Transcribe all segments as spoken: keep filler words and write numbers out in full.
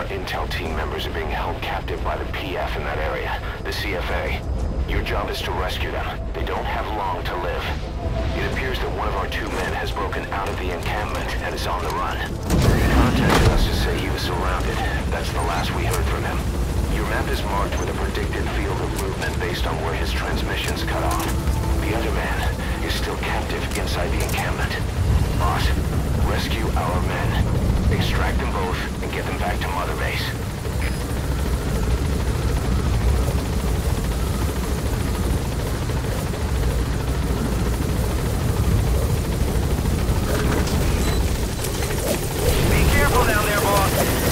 Intel team members are being held captive by the P F in that area, the C F A. Your job is to rescue them. They don't have long to live. It appears that one of our two men has broken out of the encampment and is on the run. He contacted us to say he was surrounded. That's the last we heard from him. Your map is marked with a predicted field of movement based on where his transmissions cut off. The other man is still captive inside the encampment. Boss, rescue our men. Extract them both and get them back to Mother Base. Be careful down there, boss.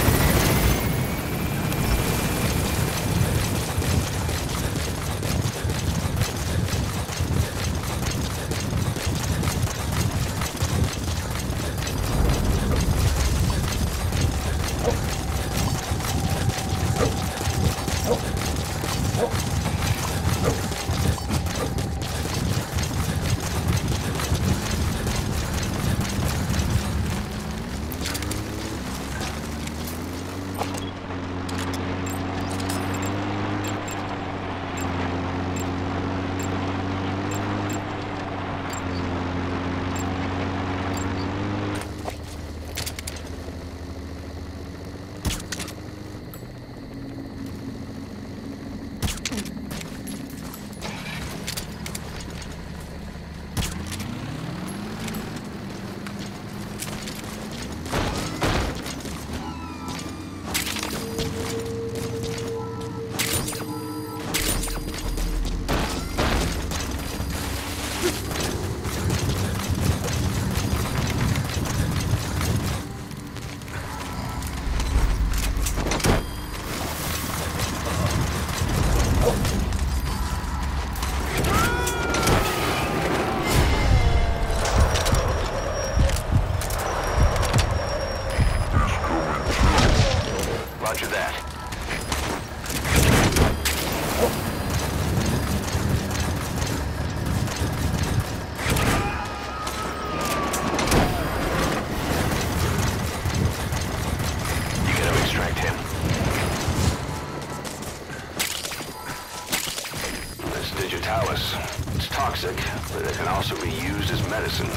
It's toxic, but it can also be used as medicine.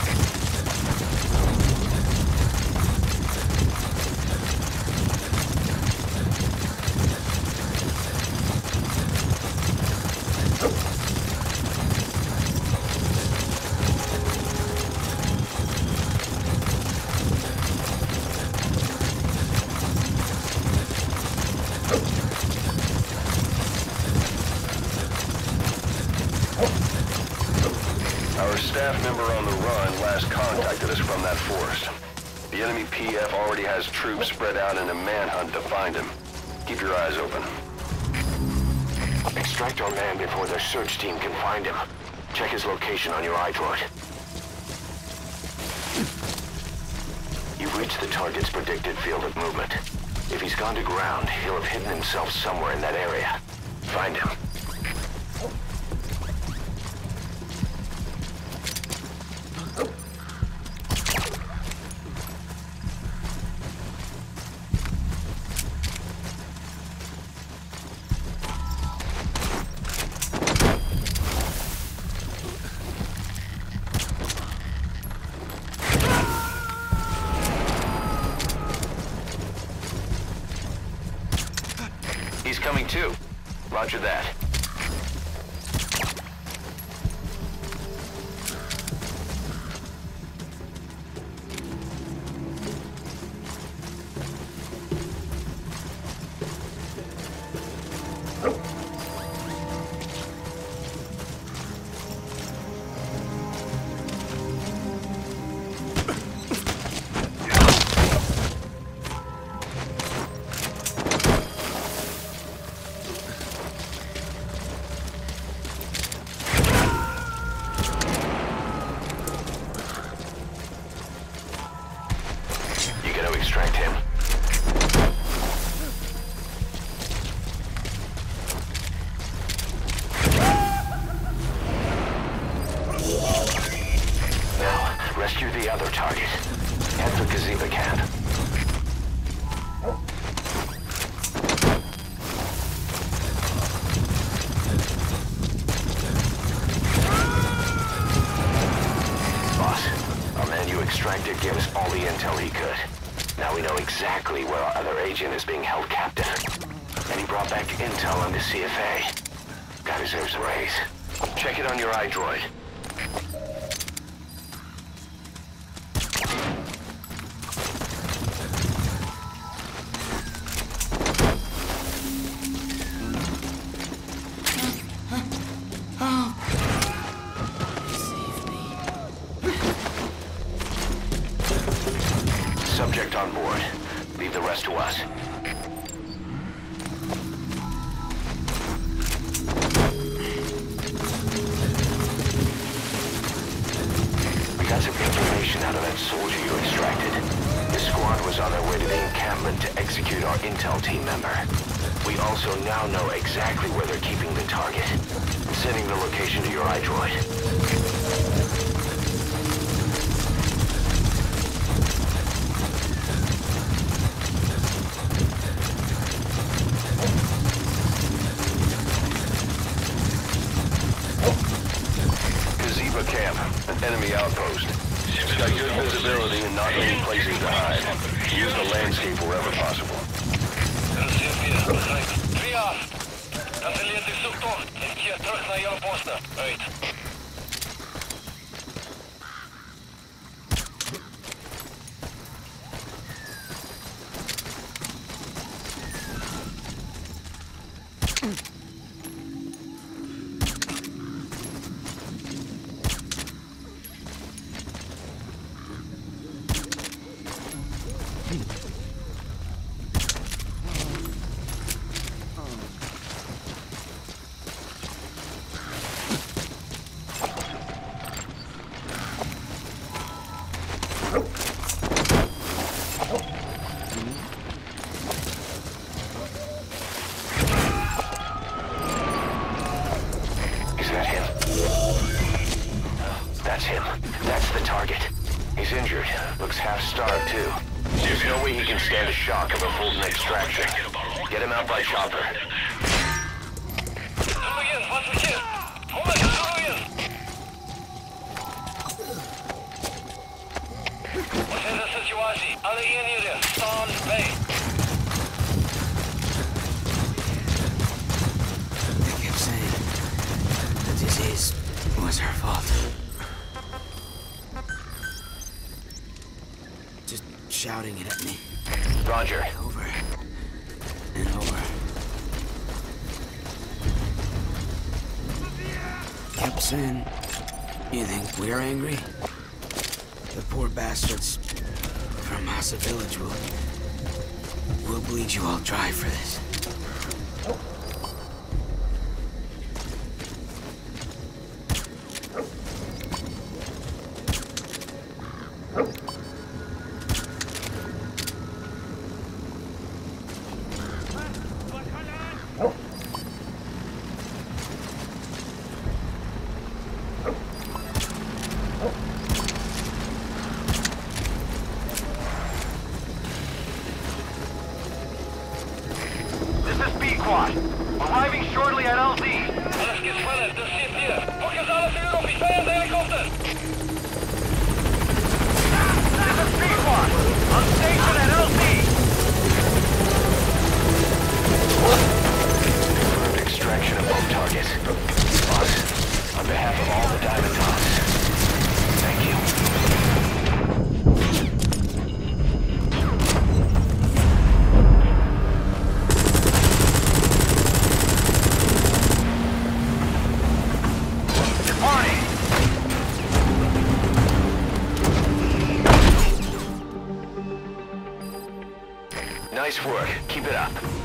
Our staff member on the run last contacted us from that forest. The enemy P F already has troops spread out in a manhunt to find him. Keep your eyes open. Extract our man before their search team can find him. Check his location on your iDroid. You've reached the target's predicted field of movement. If he's gone to ground, he'll have hidden himself somewhere in that area. Find him. He's coming too. Roger that. Extract him. Now, rescue the other target. Head for Gazeba camp. extractor gave us all the intel he could. Now we know exactly where our other agent is being held captive. And he brought back intel on the C F A. Guy deserves a raise. Check it on your iDroid. Subject on board. Leave the rest to us. We got some information out of that soldier you extracted. This squad was on their way to the encampment to execute our intel team member. We also now know exactly where they're keeping the target. I'm sending the location to your iDroid. Camp, an enemy outpost. It's got good visibility and not many places to hide. Use the landscape wherever possible. That's him. That's the target. He's injured. Looks half-starved, too. There's no way he can stand the shock of a full extraction. Get him out by chopper. They kept saying the disease was her fault. Just shouting it at me. Roger. Over and over. Kept saying, you think we're angry? The poor bastards from Massa Village will... will bleed you all dry for this. Arriving shortly at L Z. Alles geht schneller, das steht hier. Fokus alles in Luft, ich feuer den Helikopter. This is B-Quad. On station at L Z. Confirmed extraction of both targets. Boss, on behalf of all the Diamond Dogs, thank you. Nice work. Keep it up.